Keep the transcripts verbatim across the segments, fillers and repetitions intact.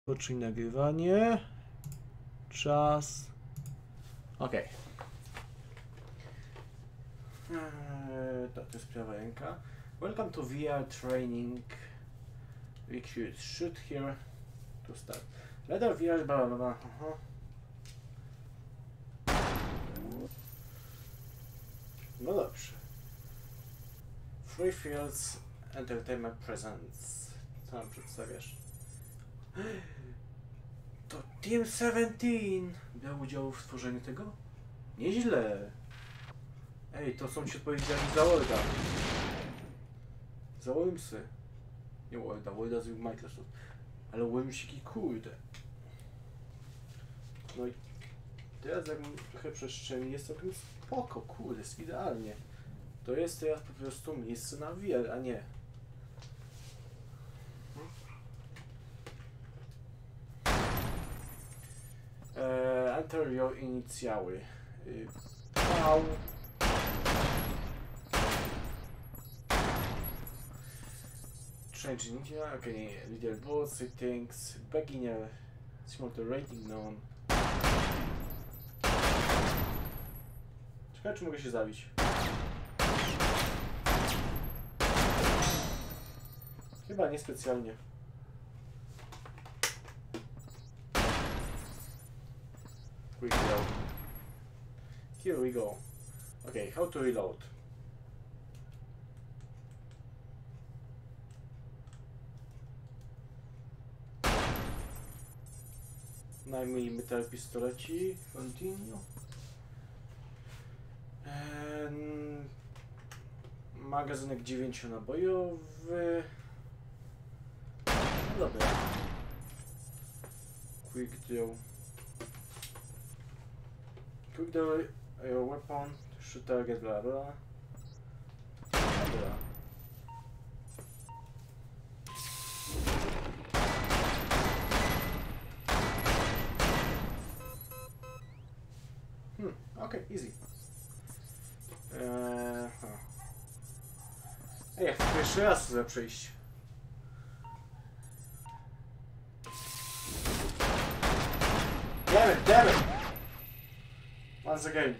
Pocznij nagrywanie. Czas. Ok. Eee, tak, to jest prawa ręka. Welcome to V R training. Recruit. Shoot here to start. Radar V R, bla bla bla. Aha. No dobrze. Free Fields Entertainment Presents. Co nam przedstawiasz? To Team siedemnaście brał udział w tworzeniu tego? Nieźle. Ej, to są ci odpowiedzialni za Worda. Za Wormsy. Nie Worda, Worda zrobił Microsoft. Ale Wormsiki, kurde. No i teraz jak trochę przestrzeni jest całkiem spoko, kurde, jest idealnie. To jest teraz po prostu miejsce na V R, a nie. Uh, enter your inicjały. Y, V. Change media, ok, nie, leaderboard, settings, beginner, simulator rating known. Czekaj, czy mogę się zabić? Chyba niespecjalnie. Quick reload. Here we go. Okay, how to reload. nine milimeter pistoleci. Continue. And magazynek dziewięcionabojowy. No dobra. Quick draw. Quick draw your weapon. Shoot target, bla bla. Dobra. Hmm, okej, okay, easy. Eee, Ej, ja chcę jeszcze raz chcę przejść. Damn it, damn it! Once again.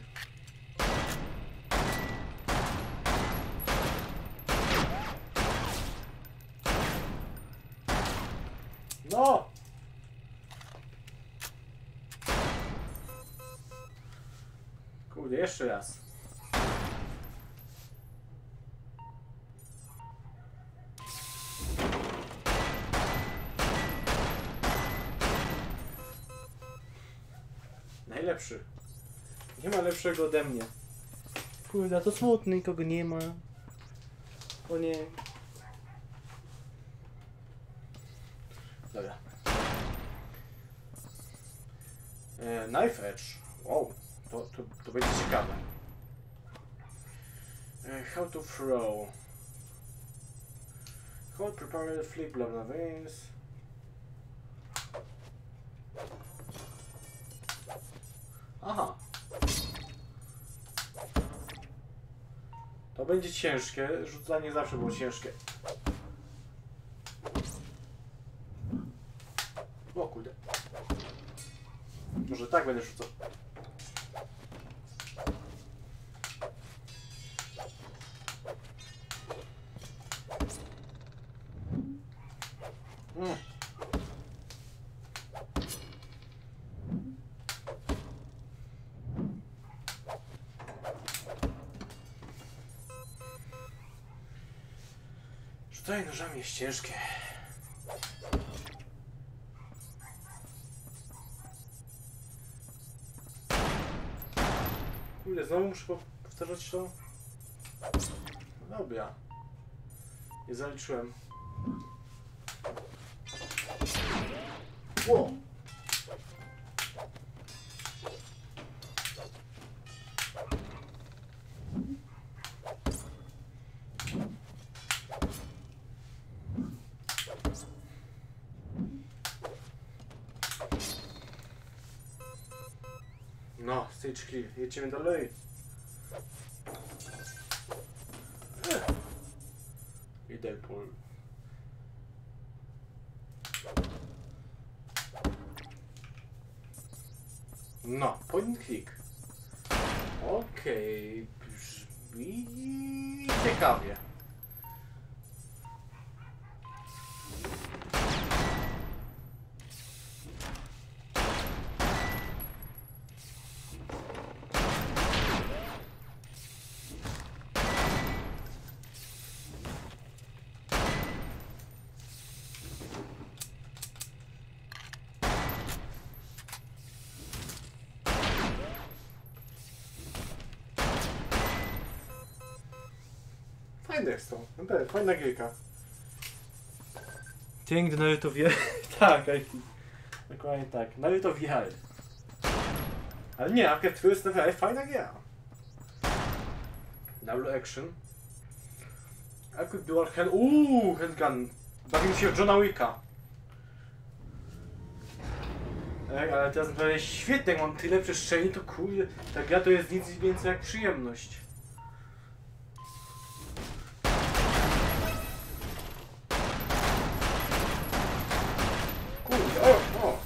No! Kurde, jeszcze raz. Najlepszy. Nie ma lepszego ode mnie. Kurde, to smutny, nikogo nie ma. O nie. Dobra. E, knife Edge. Wow, to, to, to będzie ciekawe. E, how to throw. Hold, prepare, flip, blah blah veins. Aha. To będzie ciężkie. Rzucanie zawsze było ciężkie. O kurde. Może tak będę rzucał. Mm. Rzucanie nożami jest ciężkie. Kurde, znowu muszę powtarzać to? No dobra. Nie zaliczyłem. Wow. No, stage clear. Jedziemy dalej. I Deadpool. No, point click. Okej, okay. Brzmi ciekawie. Fajne jest to, naprawdę, fajna gierka. Dzięki do Naruto V R. Tak, dokładnie tak. Naruto V R. Ale nie, Arcade Fire jest naprawdę fajna gra. Double action. Arcade Dual Hand... Uuu, handgun. Bawimy się w Johna Wicka. Ej, ale teraz naprawdę świetnie, jak mam tyle przestrzeni, to kurde, ta gra to jest nic więcej jak przyjemność. Kurde, o, o.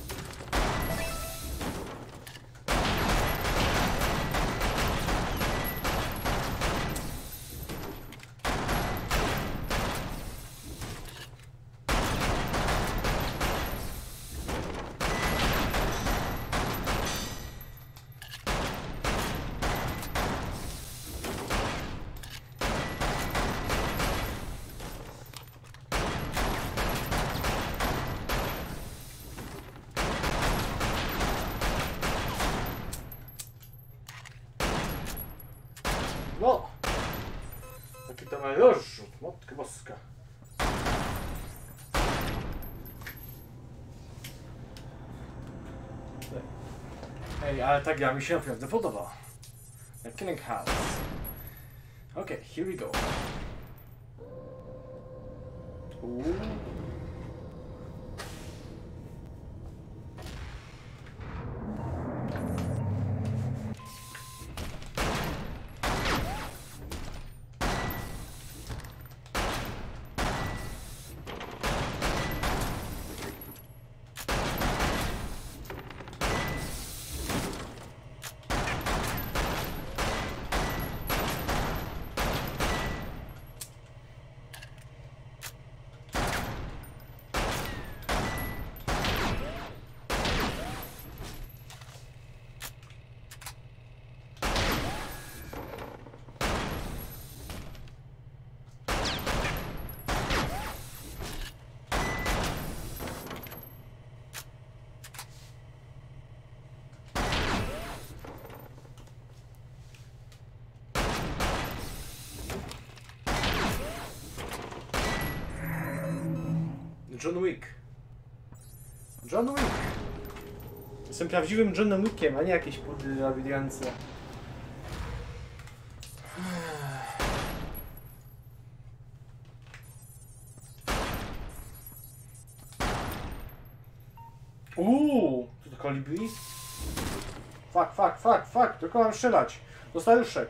No! Jaki to ma rozrzut, matko boska. Ej, ale ta gra mi się naprawdę podoba. The Killing House. Okay, here we go. Uuu. John Wick. John Wick. Jestem prawdziwym Johnem Wickiem, a nie jakieś podlabiryncje. Uuu, co to kolibri? Fuck, fuck, fuck, fuck, tylko mam strzelać. Do staruszek.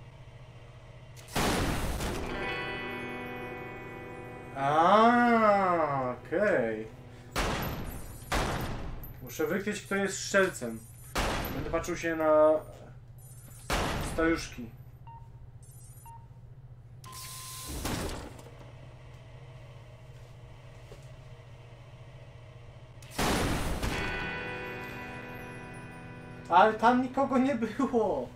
Aaaa, okej. Okay. Muszę wykryć, kto jest strzelcem. Będę patrzył się na staruszki. Ale tam nikogo nie było.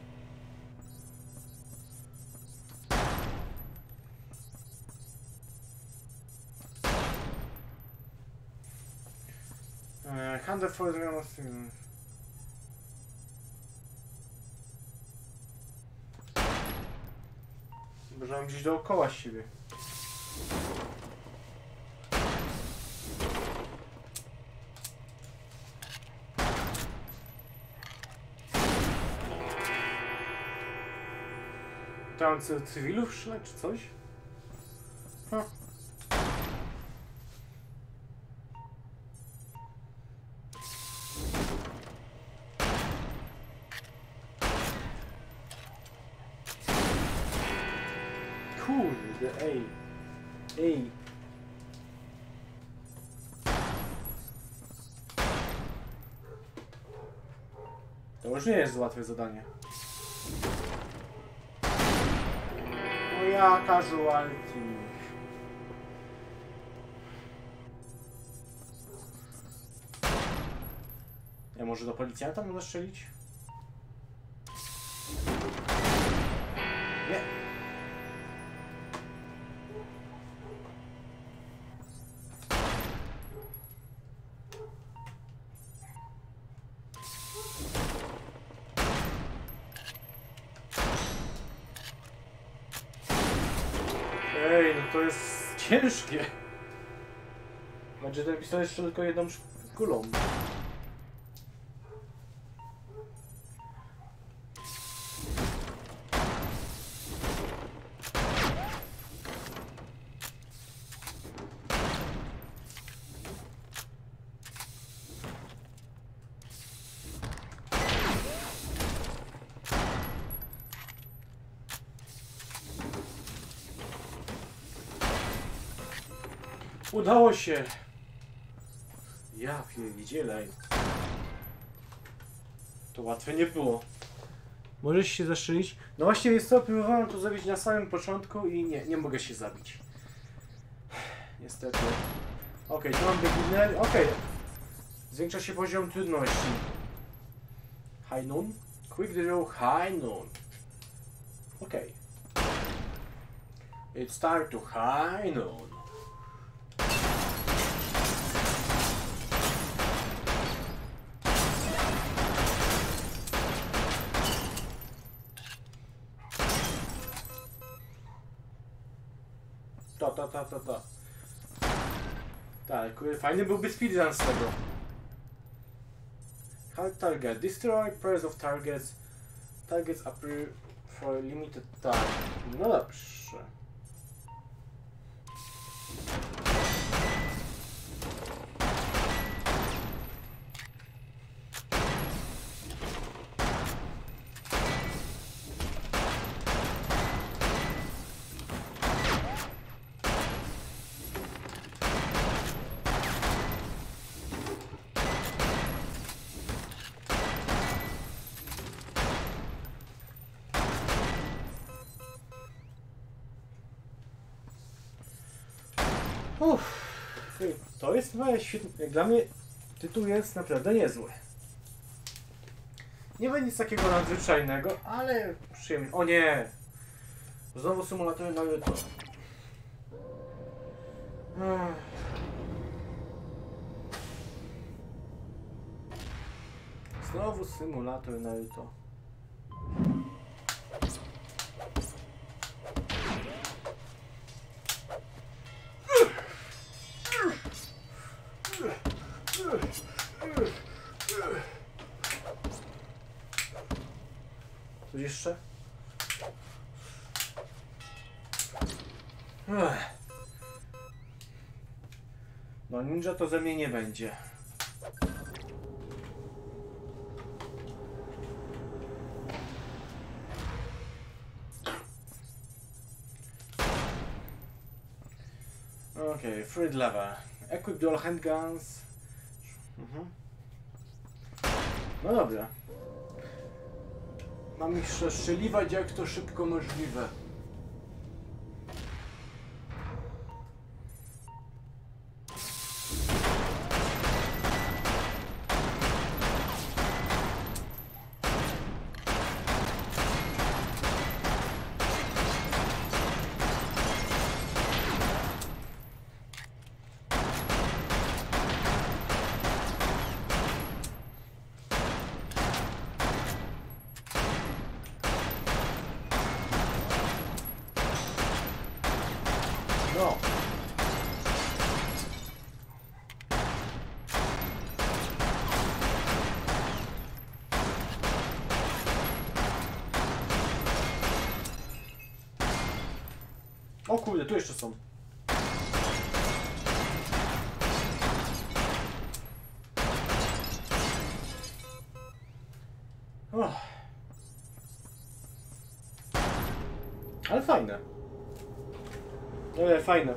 Hunter for the thing. Może mam gdzieś dookoła siebie. Tam co, cywilów szle, czy coś? Huh. Kurde, ej. Ej. To już nie jest łatwe zadanie. No ja casualty. Ja może do policjanta można strzelić? Nie. Ej, no to jest ciężkie. Znaczy ten pistolet jeszcze tylko jedną kulą. Udało się! Ja pierdzielę. To łatwe nie było. Możesz się zastrzelić? No właśnie jest co, próbowałem to zrobić na samym początku i nie, nie mogę się zabić. Niestety. Okej, okay, tu mam beginner. Okej. Okay. Zwiększa się poziom trudności. High noon? Quick draw high noon. Okej. Okay. It's time to high noon. To, to, to, to, to. Tak, fajny byłby speedrun z tego. Hard target. Destroy pairs of targets. Targets appear for a limited time. No dobrze. Uff, to jest chyba świetne. Jak dla mnie tytuł jest naprawdę niezły. Nie ma nic takiego nadzwyczajnego, ale przyjemnie. O nie! Znowu symulator Naruto. Znowu symulator Naruto. Coś jeszcze? No ninja to ze mnie nie będzie. Okay, Fruit Lava. Equip dual handguns. Mhm. No dobra. Mam ich przestrzeliwać jak to szybko możliwe. No. O kurde, tu jeszcze są. Oh. Ale fajne. Ale fajne.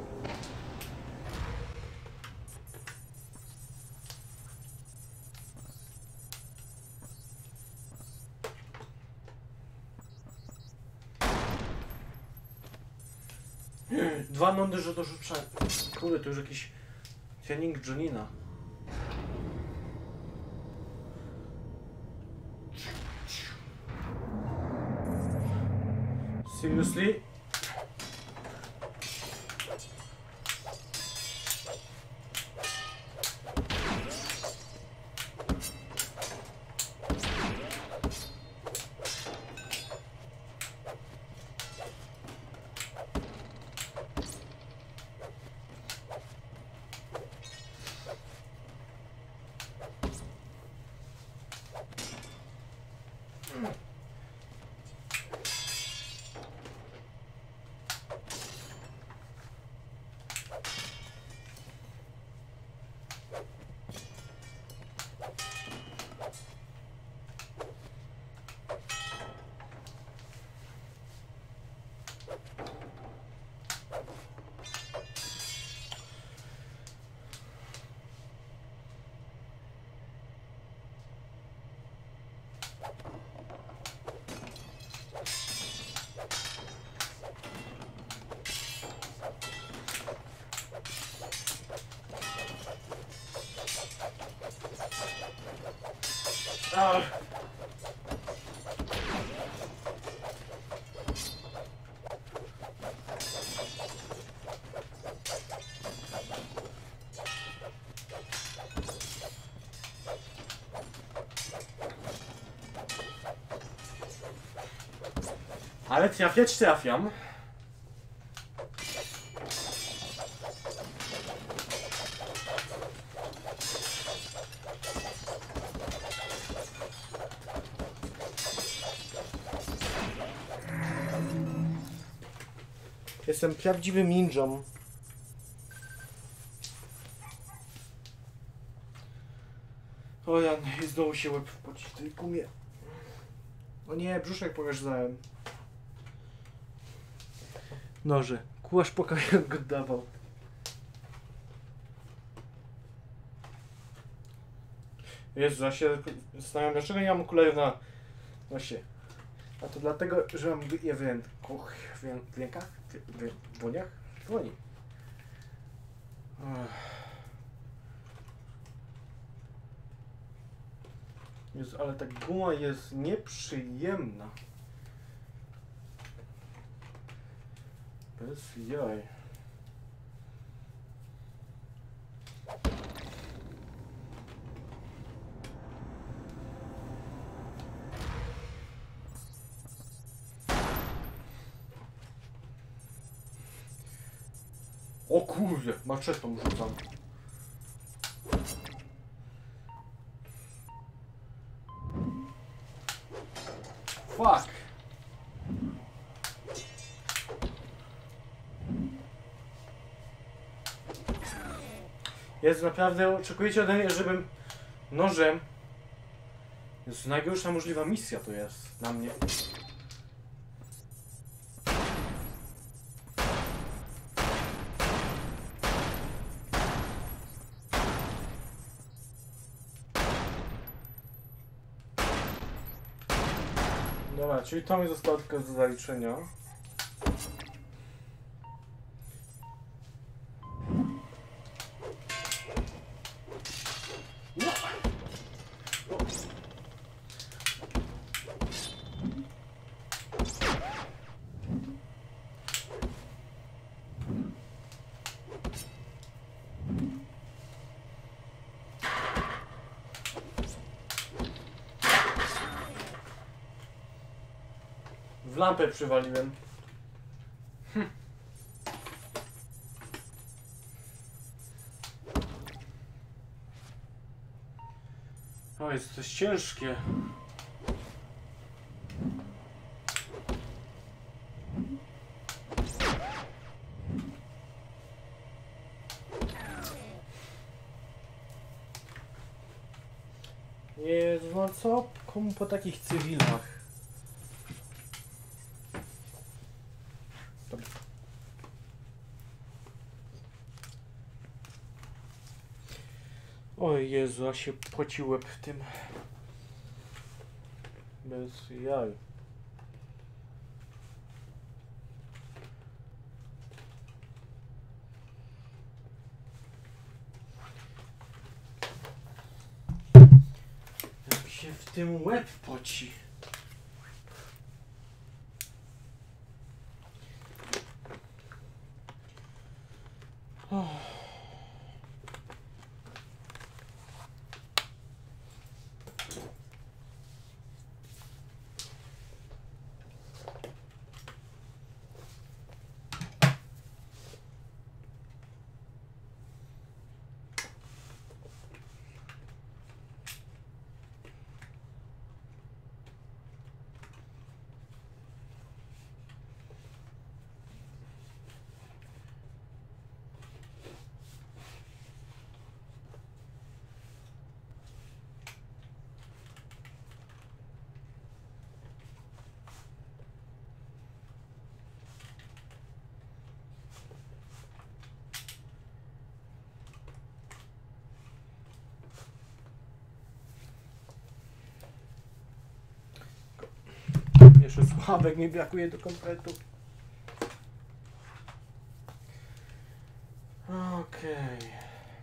Dwa nądy, że to rzucałem. Kurde, to już jakiś trening Jonina. Seriously? Ach. Ale trafiać trafiam. Jestem prawdziwym ninją. O Jan, i znowu się łeb poci w tej gumie. O nie, brzuszek pogarzałem. Noże, kułasz pokajek go dawał. Jezu, ja się zastanawiam, dlaczego nie mam okularów na nosie. A to dlatego, że mam je w ręku, w rękach, w dłoniach, w dłoni. Jezu, ale ta guma jest nieprzyjemna. Bez jaj. O kurde, maczetą rzucam. Fuck. Jest naprawdę, oczekujecie ode mnie, żebym nożem... Jest najgorsza możliwa misja to jest na mnie. Dobra, czyli to mi zostało tylko do zaliczenia. No. W lampę przywaliłem. Hm. O, jest coś ciężkie. Jezu, no co? Komu po takich cywilach? O Jezu, a się poci łeb w tym. Bez jaj. się w tym łeb poci. Oh. Jeszcze słuchawek mi brakuje do kompletu. Okej. Okay.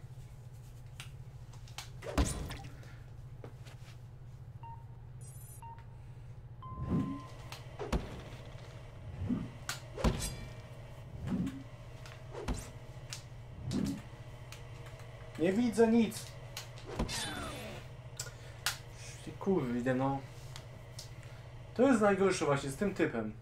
Nie widzę nic. Kurde, no. To jest najgorsze właśnie z tym typem.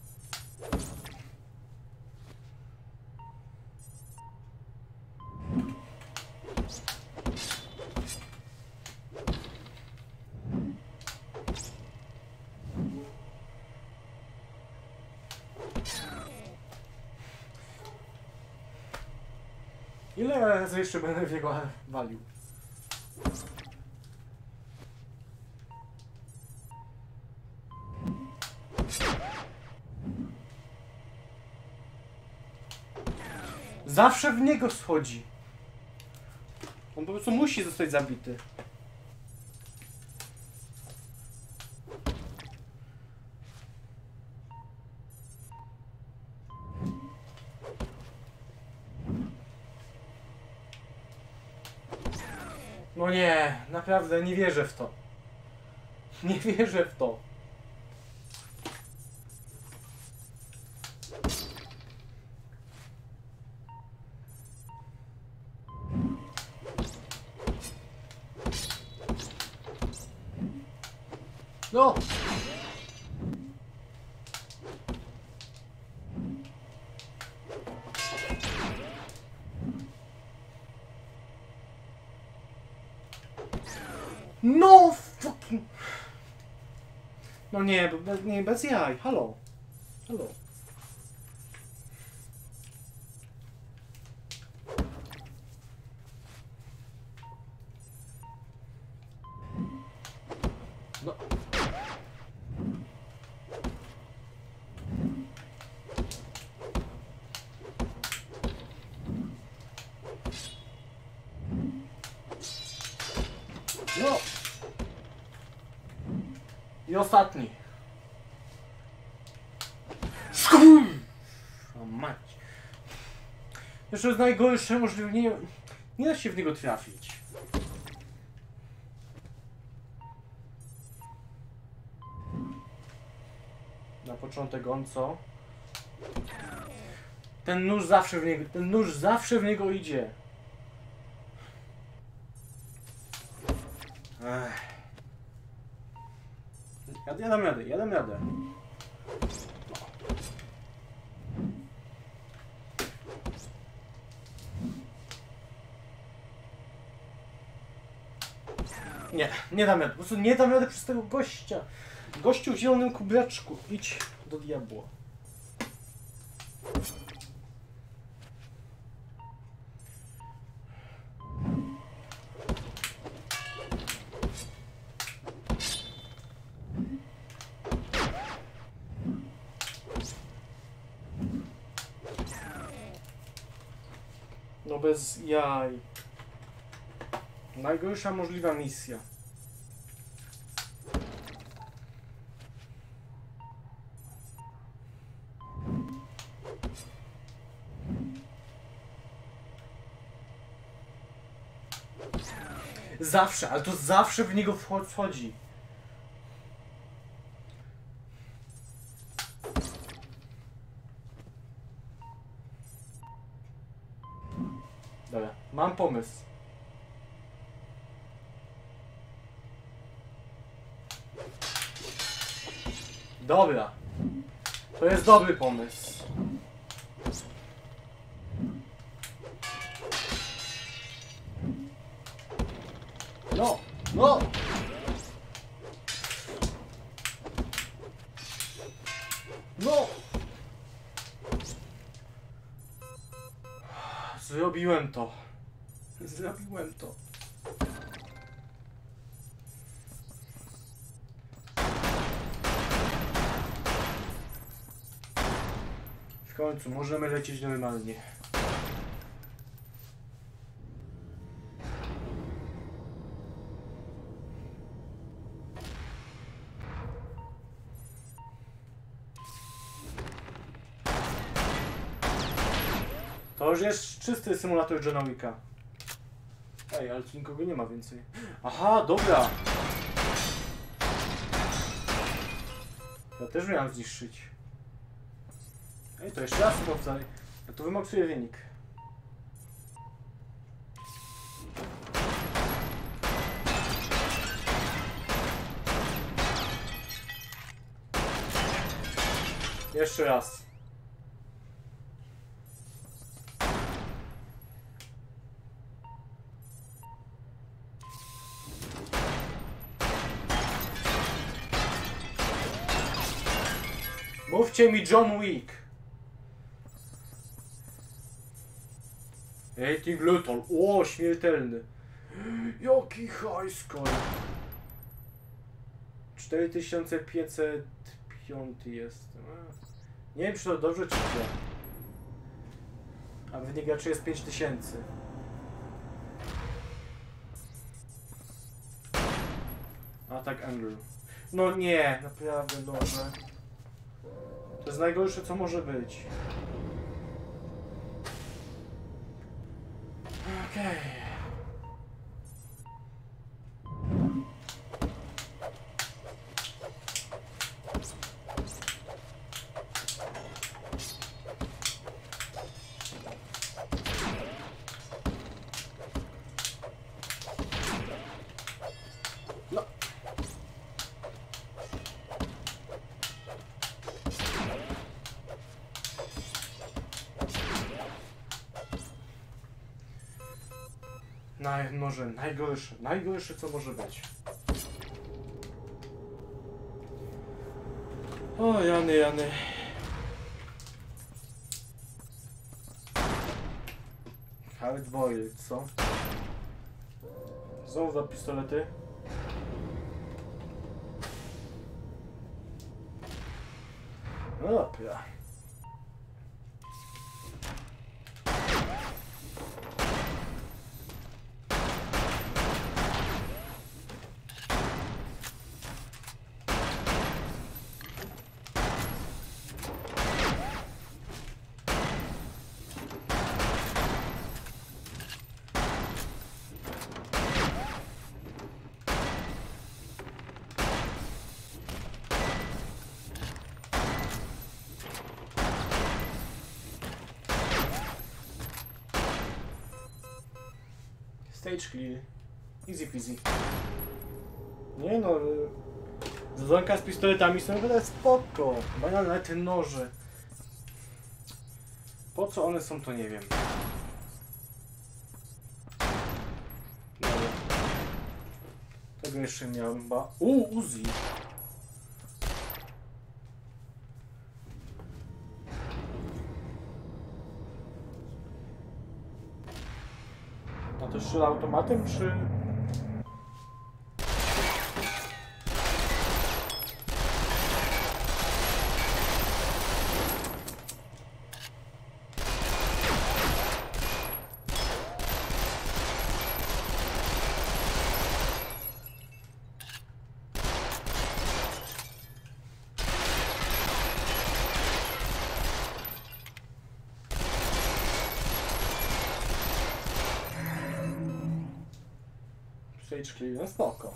Ile razy jeszcze będę w niego walił? Zawsze w niego schodzi. On po prostu musi zostać zabity. No nie, naprawdę nie wierzę w to. Nie wierzę w to. No! No fucking... No nie, bez, nie, bez jaj, halo. Halo. No. No. I ostatni. Skum! O mać. Jeszcze jest najgorsze możliwe. Nie, nie da się w niego trafić. Na początek on co? Ten nóż zawsze w niego, ten nóż zawsze w niego idzie. Ech. Ja, ja dam radę, ja dam radę. Nie, nie dam rady. Po prostu nie dam rady przez tego gościa. Gościu w zielonym kubraczku. Idź do diabła. No bez jaj. Najgorsza możliwa misja. Zawsze, ale to zawsze w niego wchodzi. Mam pomysł. Dobra. To jest dobry pomysł. No, no! No! Zrobiłem to. Zrobiłem to. W końcu możemy lecieć normalnie. To już jest czysty symulator Johna Wicka. Ej, ale tu nikogo nie ma więcej. Aha, dobra. Ja też miałem zniszczyć. Ej, to jeszcze raz powtarzaj. Ja tu wymaksuję wynik. Jeszcze raz. Mówcie mi John Wick. Ej, ty gluton. O, śmiertelny. Jaki high score. cztery tysiące pięćset pięć jest. Nie wiem, czy to dobrze, czy źle. A wynik graczy jest pięć tysięcy. Atak Angry. No nie, naprawdę dobrze. To jest najgorsze, co może być. Okej. Okay. No. Naj, może najgorsze, najgorsze co może być. O, Jany, Jany. Hard boiled, co? Znowu dwa pistolety. No dobra. Stage clear. Easy peasy. Nie no... Zadzonka z pistoletami są naprawdę spoko. Banalne te noże. Po co one są, to nie wiem. No. Tego jeszcze miałem chyba. Uuu, Uzi. A to strzela automatem, czy... Stage clear, no spoko.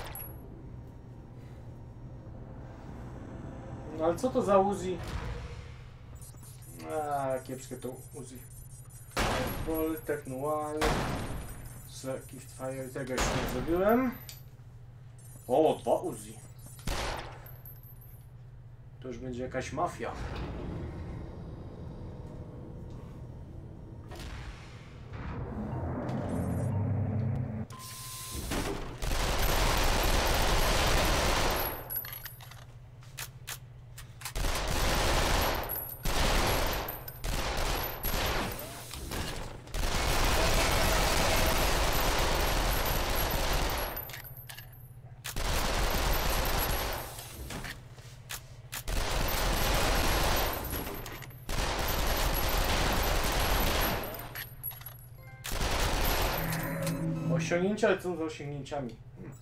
No ale co to za Uzi? A, kiepskie to Uzi. Ball, Technual, Gift Fire, tego jeszcze nie zrobiłem. O, dwa Uzi. To już będzie jakaś mafia. Osiągnięcia, ale co za osiągnięciami? Hmm.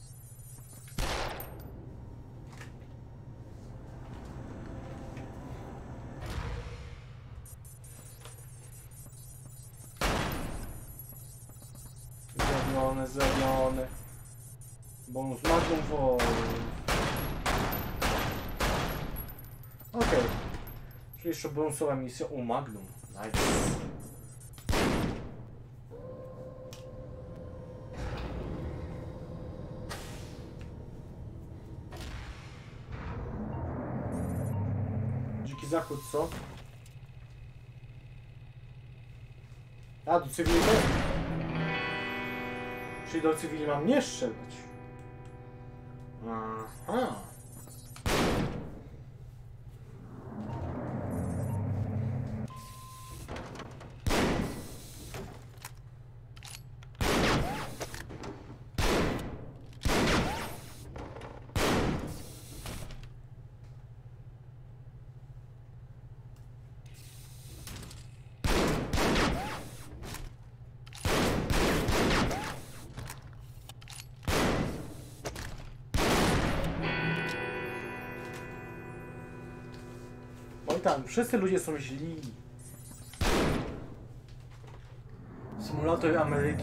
Zrobione, zrobione. Bonus Magnum Vol. Okej. Okay. Czyli jeszcze bonusowa misja u Magnum. Nice. Zachód, co? A, do cywili też? Czyli do cywili mam nie strzelać. Aha. Oj tam, wszyscy ludzie są źli. Symulator Ameryki.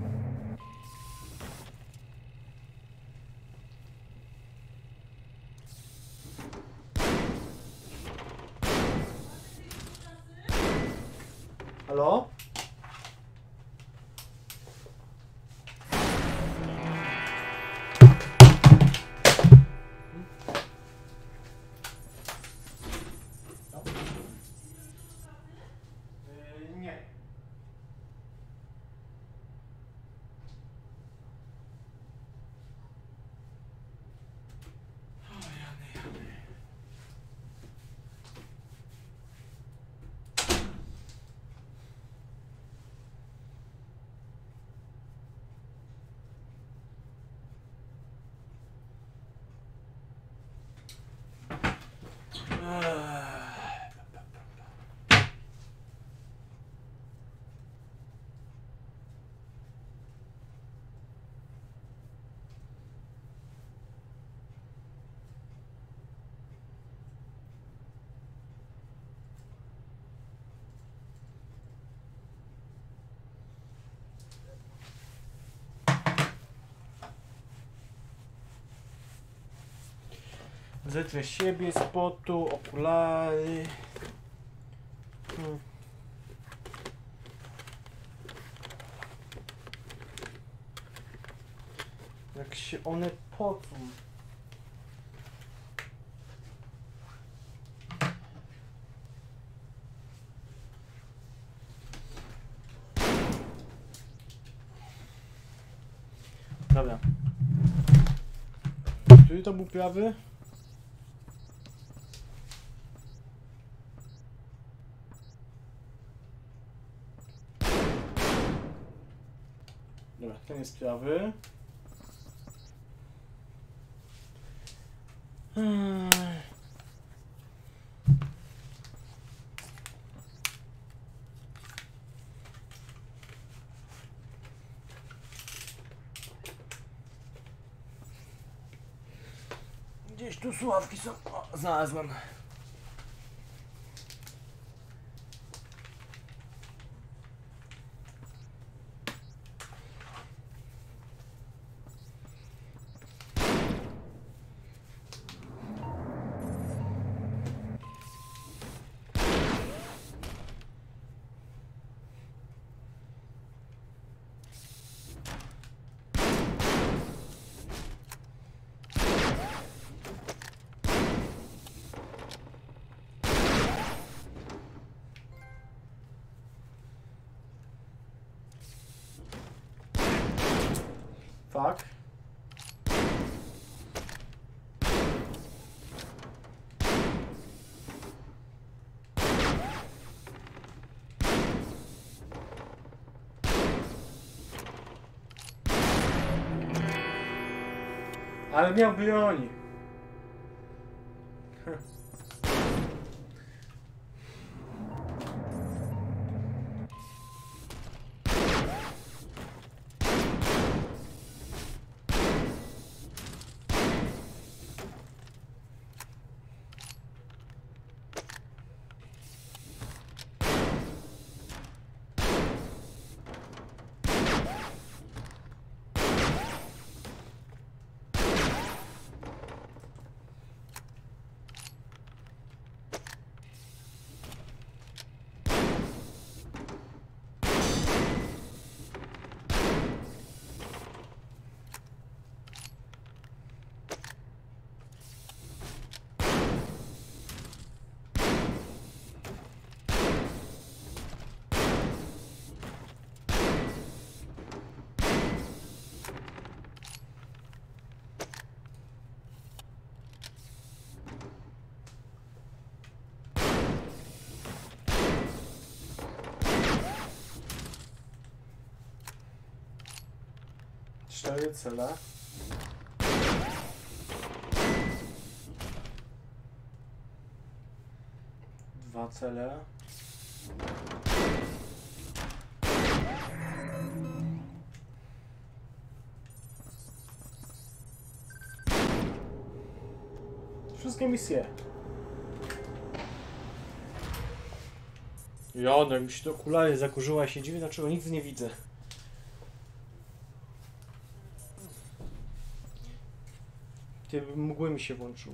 Halo? Zetrę siebie, spotu, okulary. Hmm. Jak się one pocą. Dobra. Który to był prawy? Dobra, ten jest prawy. Hmm. Gdzieś tu słuchawki są. O, znalazłem. fuck? Ale miał broni. Cztery cele. Dwa cele. Wszystkie misje. Jonek, mi się to okulary zakurzyła, się dziwię, dlaczego nic nie widzę. Ty mgły mi się włączył.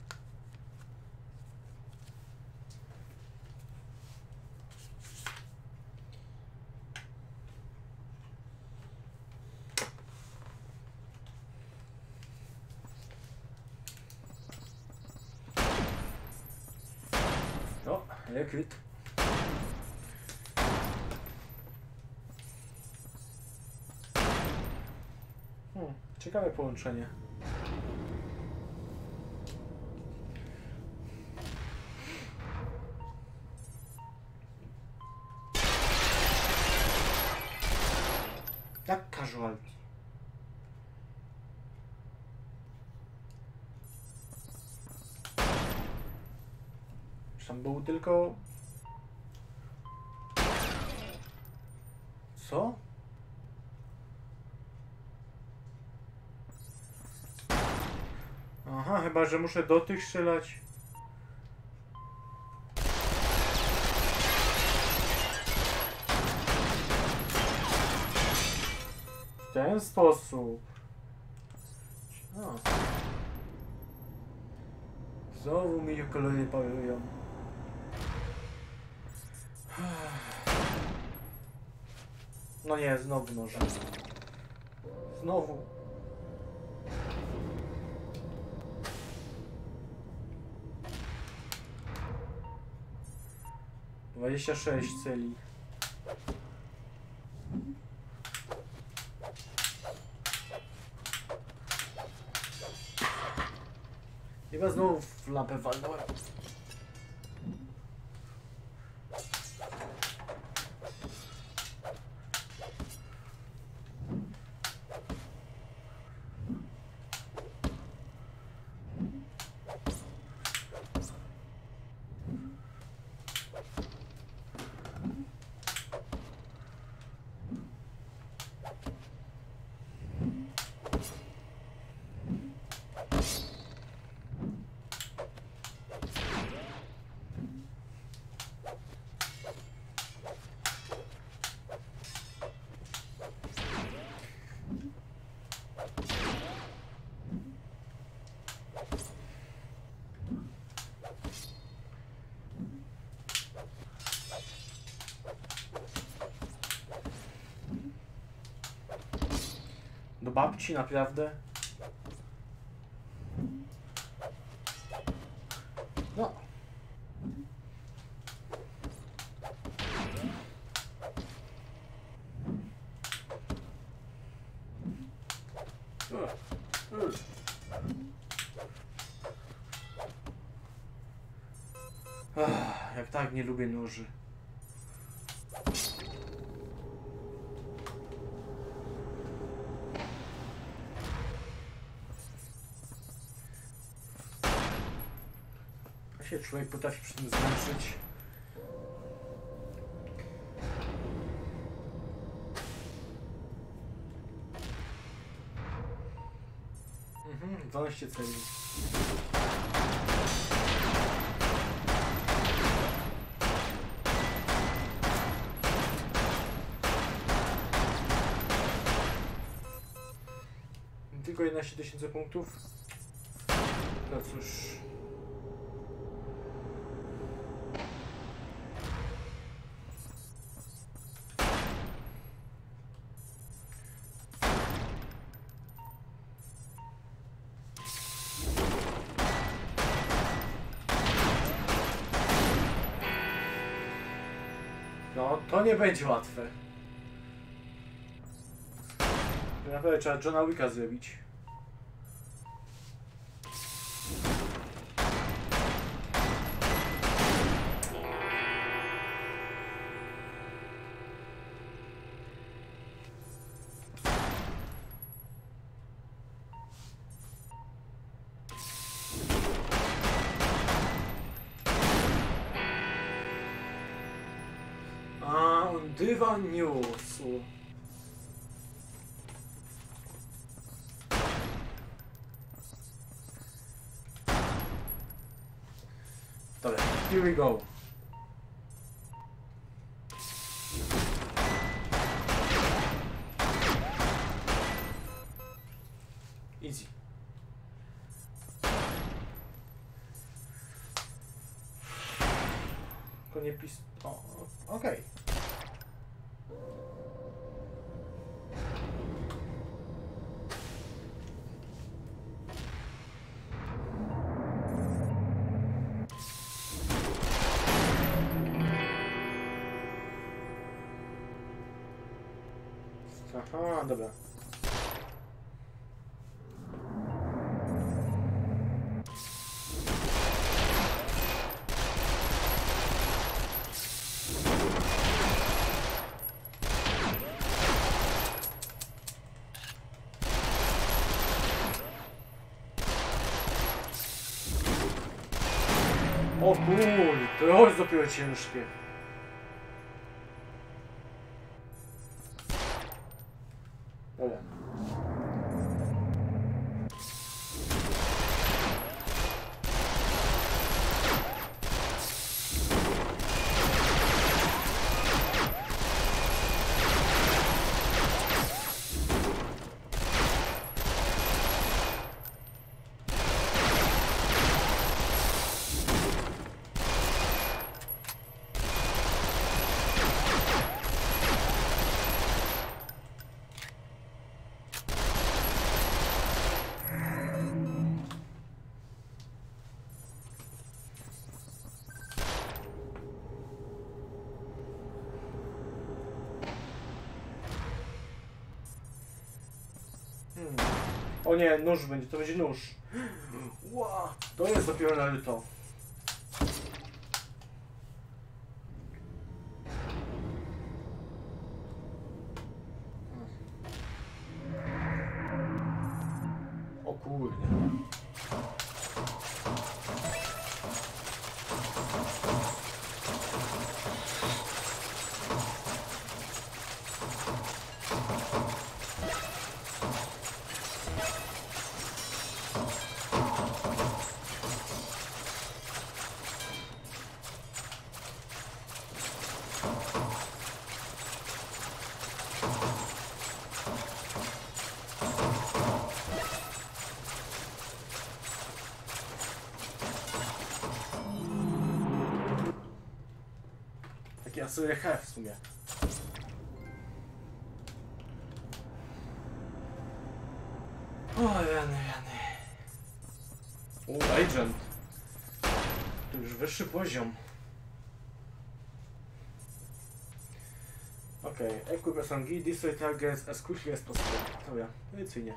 O, rekrut. Hmm, ciekawe połączenie. Jak casualty? Czy tam był tylko... Co? Aha, chyba że muszę do tych strzelać. W ten sposób. A. Znowu mi kolory parują. No nie, znowu noże. Znowu. Dwadzieścia sześć celi. Chyba znowu w lampę walnąłem. Do babci naprawdę? No. Ach, jak tak nie lubię noży. A się człowiek potrafi przy tym zmęczyć. Mhm, dwanaście celi. Tylko jedenaście tysięcy punktów. No cóż. No, to nie będzie łatwe. Naprawdę trzeba Johna Wicka zrobić. A, on dywan niósł. Dobra, here we go. Easy. To nie pis... O, okej. Okay. Aha, dobra. O kurde, to jest dopiero ciężkie. Dobra. Hmm. O nie, nóż będzie, to będzie nóż. Wow, to jest dopiero Naruto. O kurde. Ja sobie he w sumie. O, jany, jany. O, agent. To już wyższy poziom. Okej, okay. Equip S M G, destroy targets as quickly as possible. Dobra, tradycyjnie.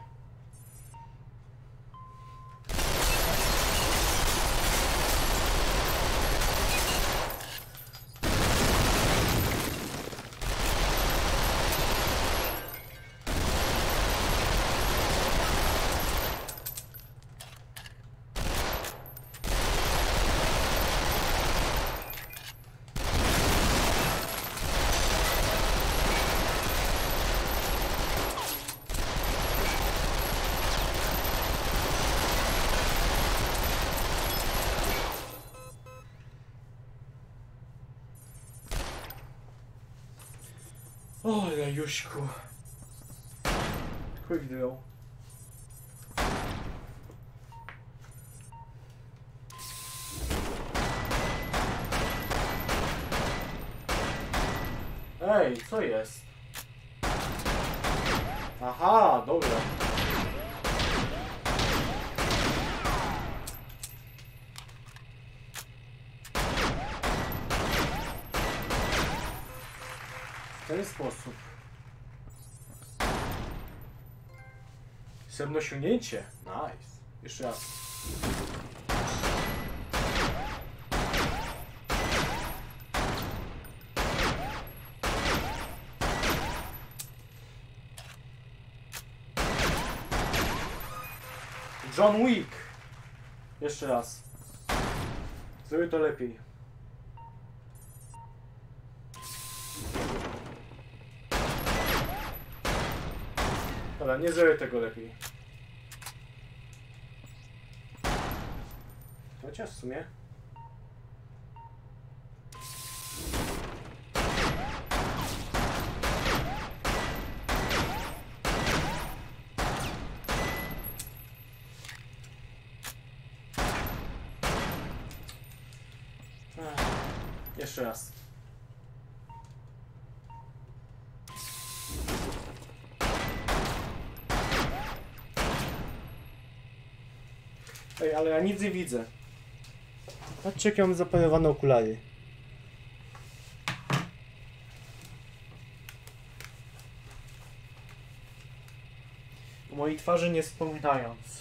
O, Jajuśku. Quick drill. Ej, co jest? Aha, dobra. W ten sposób. Srebrne osiągnięcie. Nice. Jeszcze raz. John Wick. Jeszcze raz. Zrobię to lepiej. Dobra, nie zrobię tego lepiej. Chociaż w sumie. Jeszcze raz. Ej, ale ja nic nie widzę. Patrzcie, jakie mam zaparowane okulary. O mojej twarzy nie wspominając.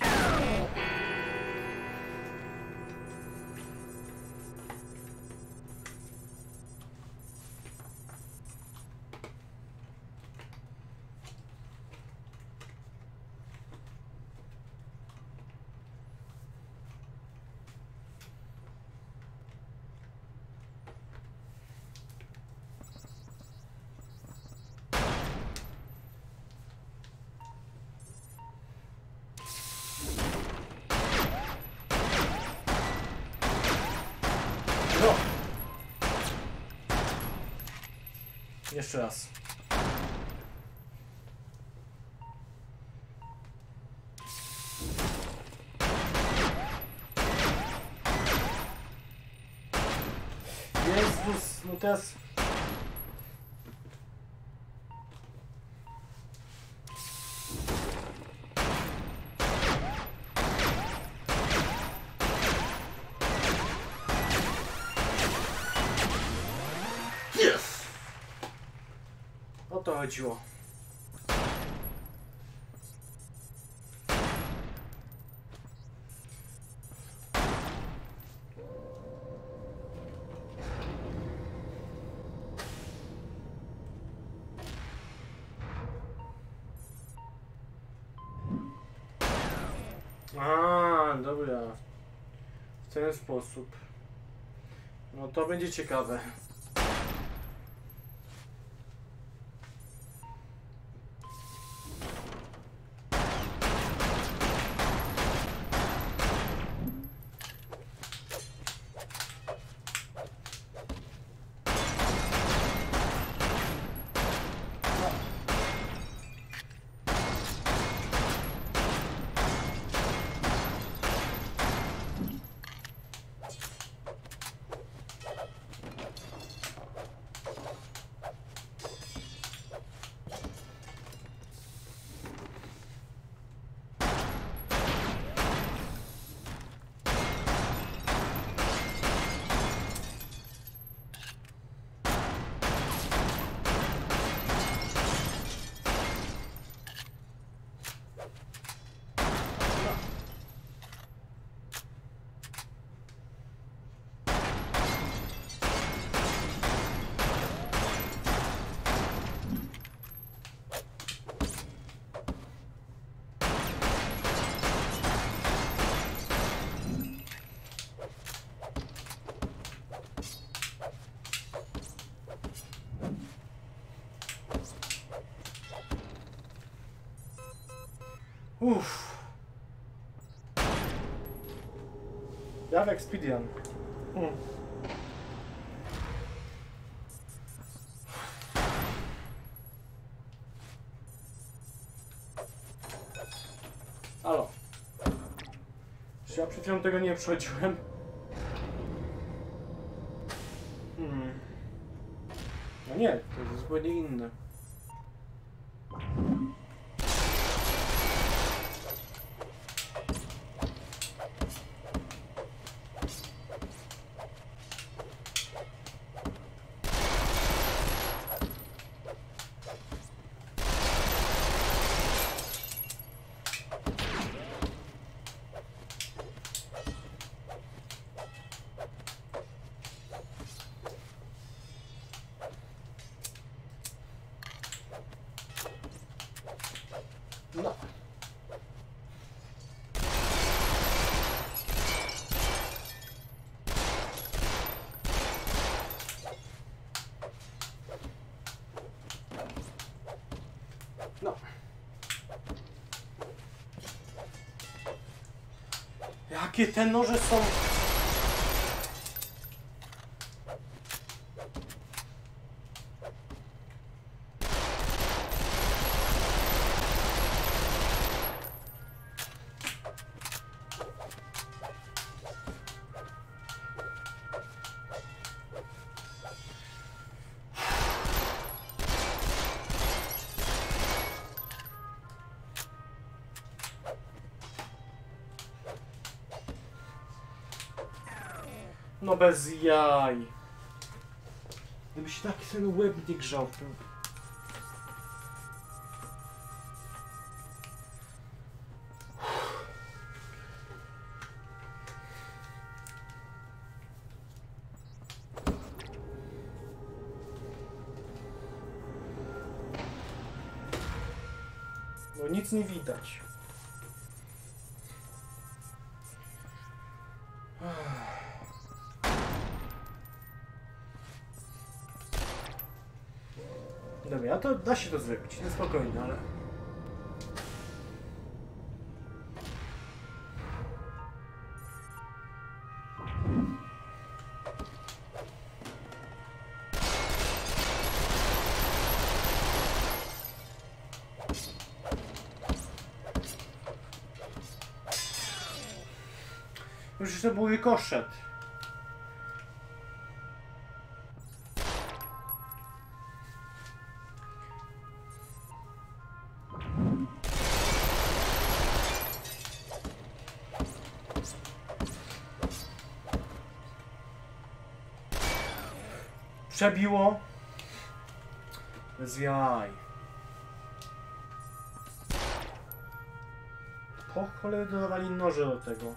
No. Jeszcze raz. Jezus, no teraz... Yes! O to chodziło. A, dobra. W ten sposób. No to będzie ciekawe. Uff. Jak Expedian. Hmm. Czy ja przed chwilą tego nie przechodziłem? Hmm. No nie, to jest zupełnie inne. No. No. Jakie te noże są? No bez jaj. Gdyby się tak ten łeb nie grzał. To... No nic nie widać. Dobra, a to da się to zrobić, no spokojnie, ale... Już to był rykoszet. Przebiło. Bez jaj. Po cholerę dodawali noże do tego.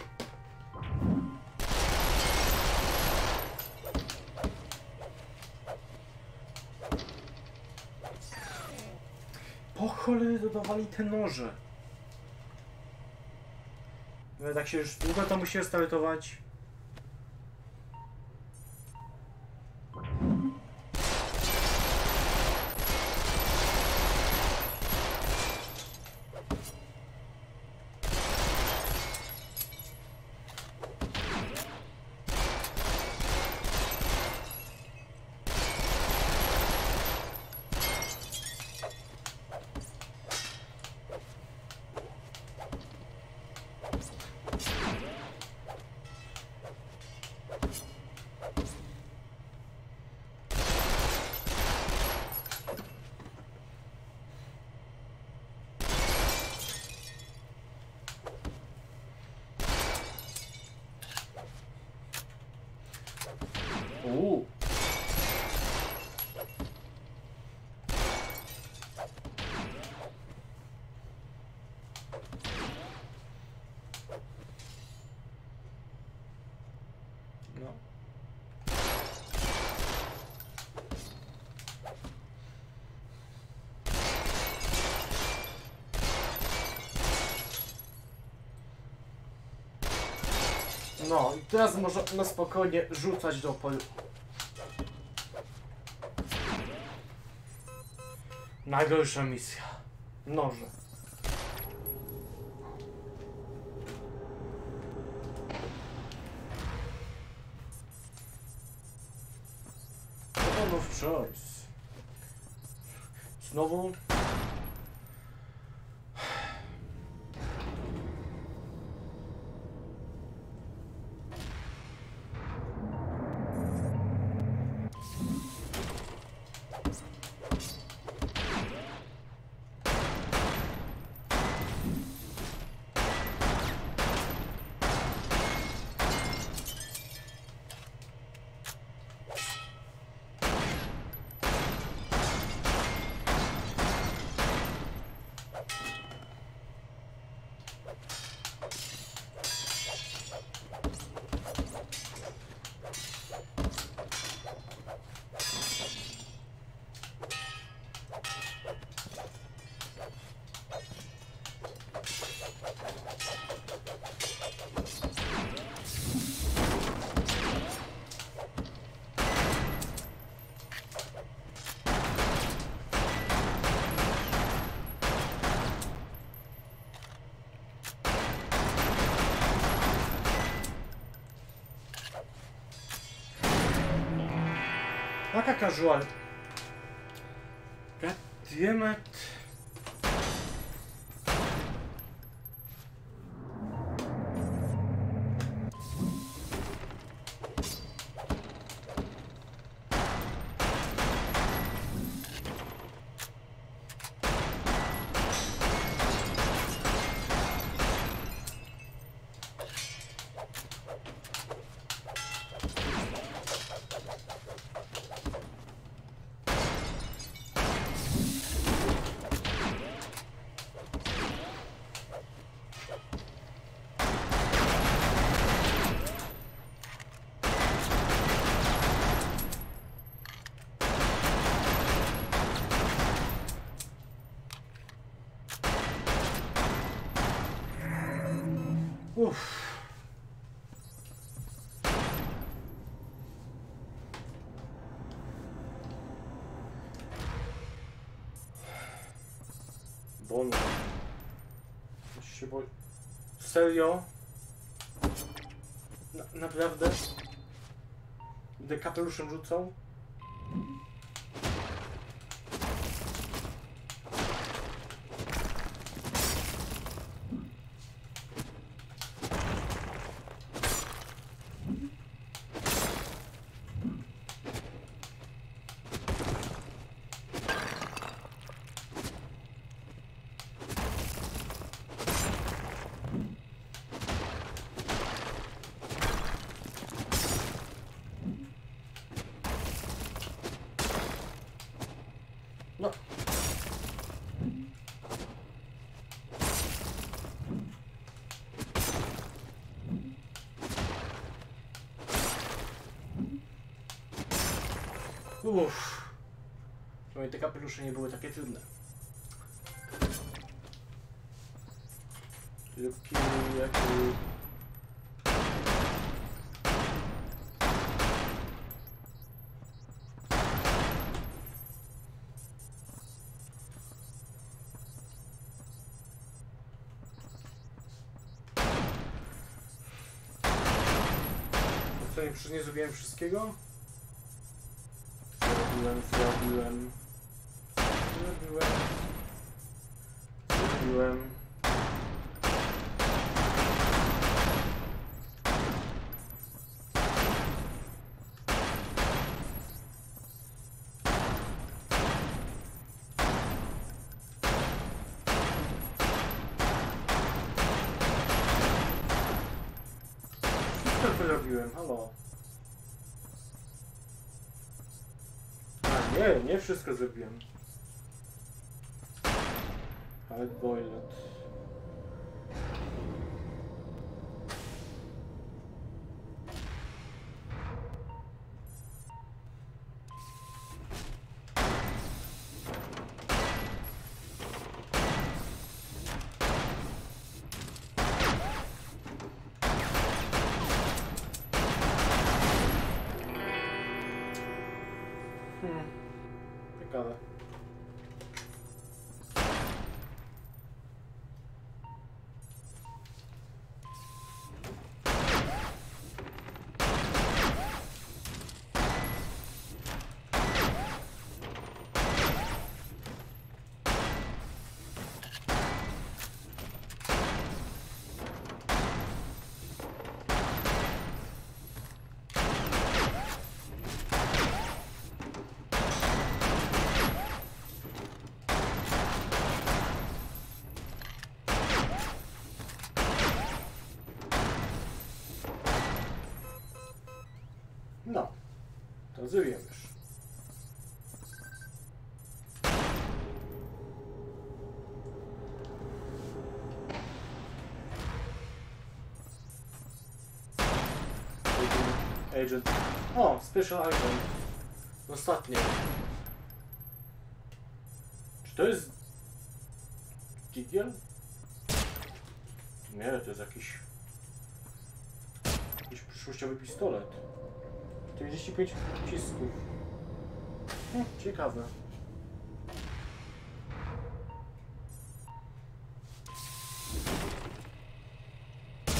Po cholerę dodawali te noże. No tak się już długo to musi restartować. Uuu. No. No i teraz można na spokojnie rzucać do oporu. Najgorsza misja. Noże. Weapon of choice. Znowu. Jaka casual? God damn it. Uff. Bon. Już się boi. Serio? Na, naprawdę? Będę kapeluszem rzucał? No. Uff. Przynajmniej te kapelusze nie były takie trudne. Lubki, jakie... Co, nie, nie zrobiłem wszystkiego? Zrobiłem, zrobiłem... Zrobiłem... Zrobiłem... Robiłem, halo. A nie, nie wszystko zrobiłem. Ale boilet. Hmm. Ciekawe. No, to zrobiłem już. Agent. O, special item. Ostatnie. Czy to jest... Digiel? Nie, to jest jakiś... Jakiś przyszłościowy pistolet. czterdzieści pięć pocisków. Hm, ciekawe.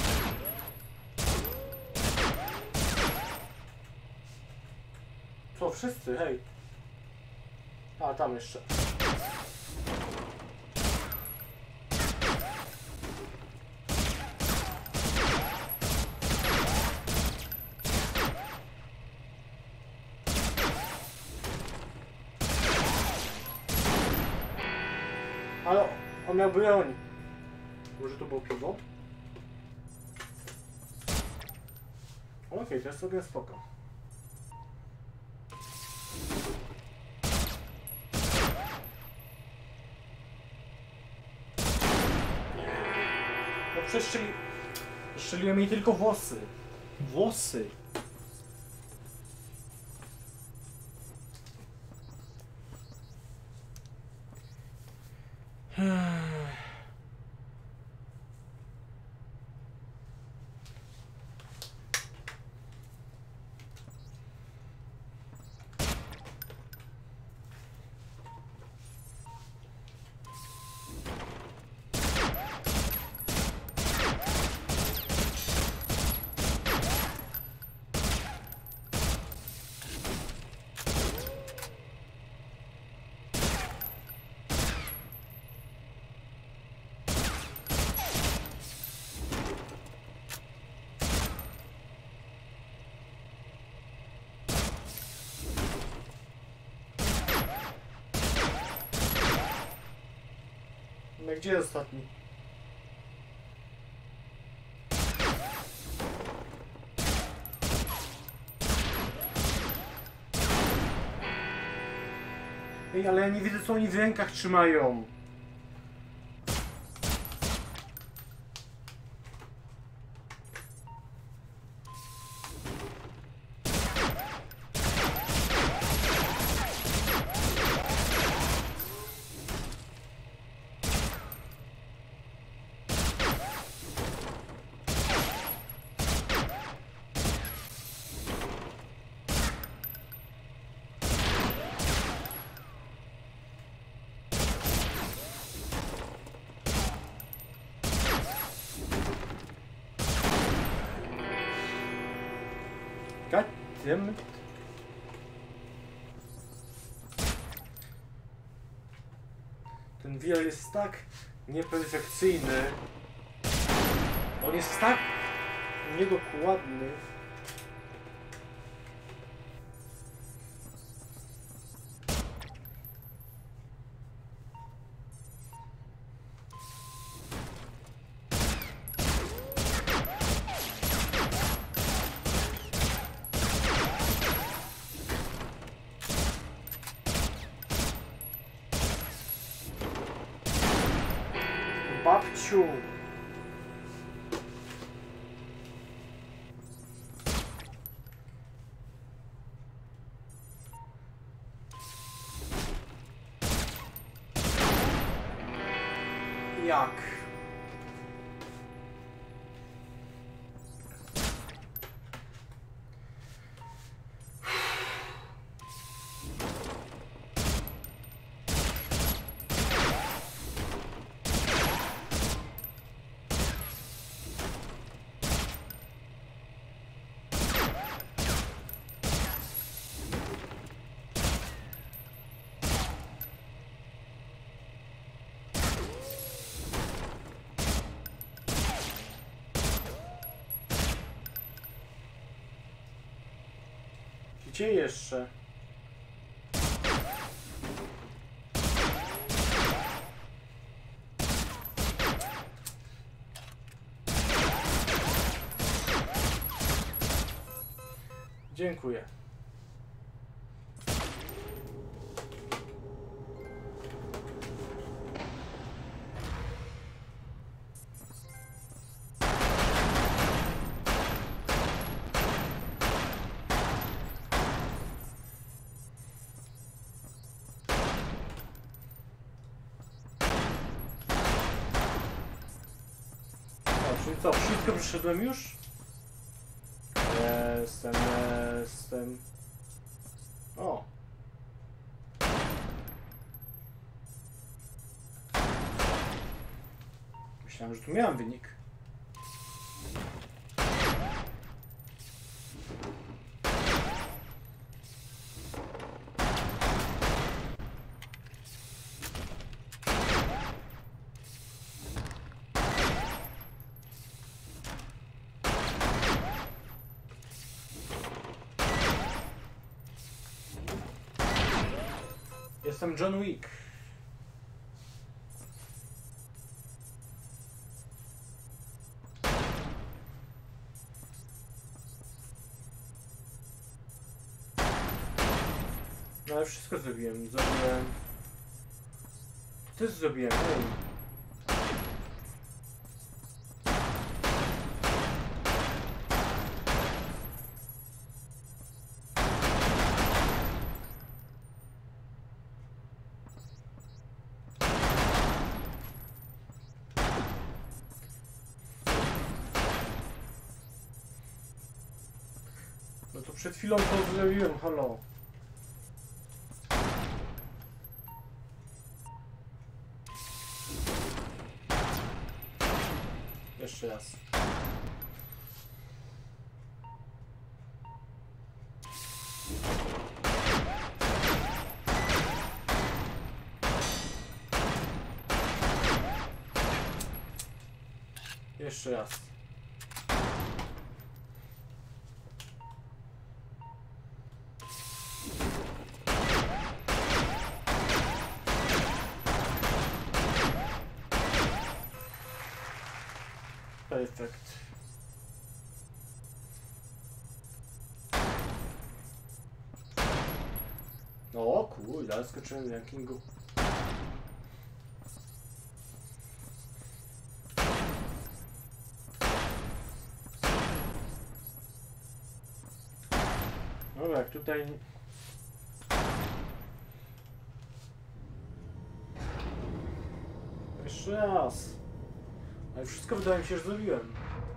Co wszyscy, hej. A, tam jeszcze. Ale on miał broń. Może to było piwo? Okej, okay, to jest sobie spoko. No przeszczeli... Przeszczeliłem jej tylko włosy. Włosy. No gdzie jest ostatni? Ej, ale ja nie widzę, co oni w rękach trzymają. God damn it. Ten V R jest tak nieperfekcyjny. On jest tak niedokładny. Babciu! Jak? Gdzie jeszcze? Dziękuję. Czyli co, wszystko przyszedłem już? Jestem, jestem... O! Myślałem, że tu miałem wynik. Jestem John Wick. No ale wszystko zrobiłem. Zrobiłem... Też zrobiłem, ej. No to przed chwilą to zrobiłem, halo. Jeszcze raz. Jeszcze raz. Perfekt. O kurde, ale skoczyłem w rankingu. Dobra, jak tutaj... Jeszcze raz. Ale wszystko wydaje mi się, że zrobiłem.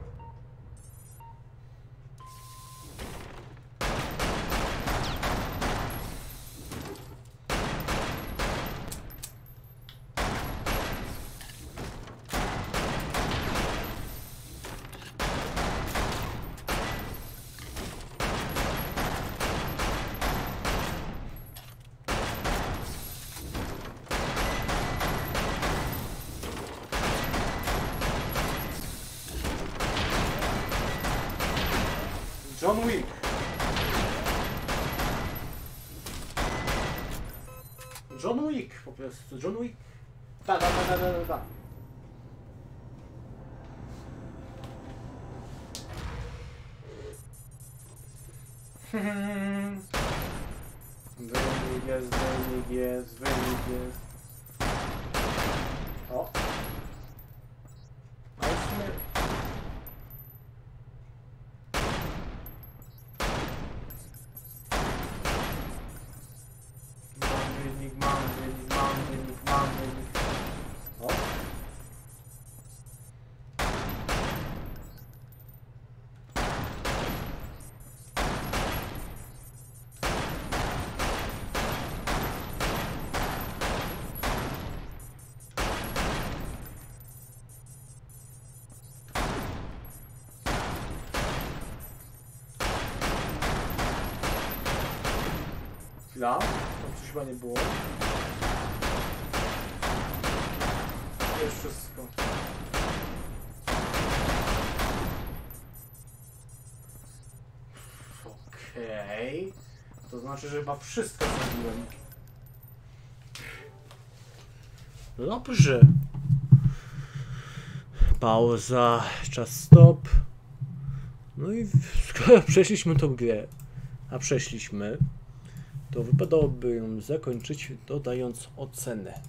John Wick. John Wick po prostu. John Wick. Da, da, da, da, da, da. Wynik jest, wynik jest, wynik jest. O. Ale w sumie... Chwila, tam coś chyba nie było. To jest wszystko. Okej. Okay. To znaczy, że chyba wszystko zrobiłem. Dobrze. Pauza, czas stop. No i skoro przeszliśmy tą grę, a przeszliśmy, to wypadałoby ją zakończyć dodając ocenę.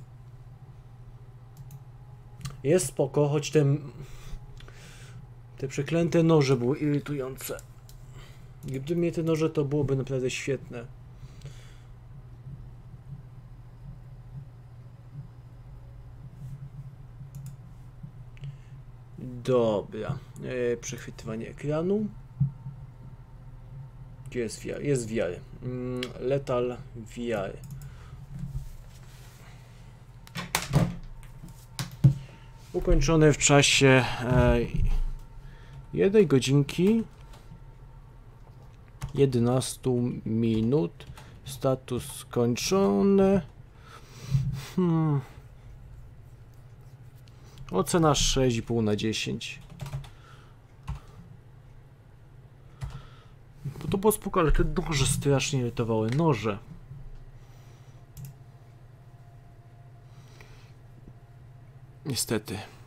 Jest spoko, choć te, te przeklęte noże były irytujące. Gdyby mnie te noże, to byłoby naprawdę świetne. Dobra. E, przechwytywanie ekranu. Gdzie jest V R? Jest V R. Mm, Lethal V R. Ukończone w czasie e, jednej godzinki jedenastu minut. Status skończony. Hmm. Ocena sześć i pół na dziesięć. Bo to było spoko, ale te noże strasznie irytowały. Noże. niestety.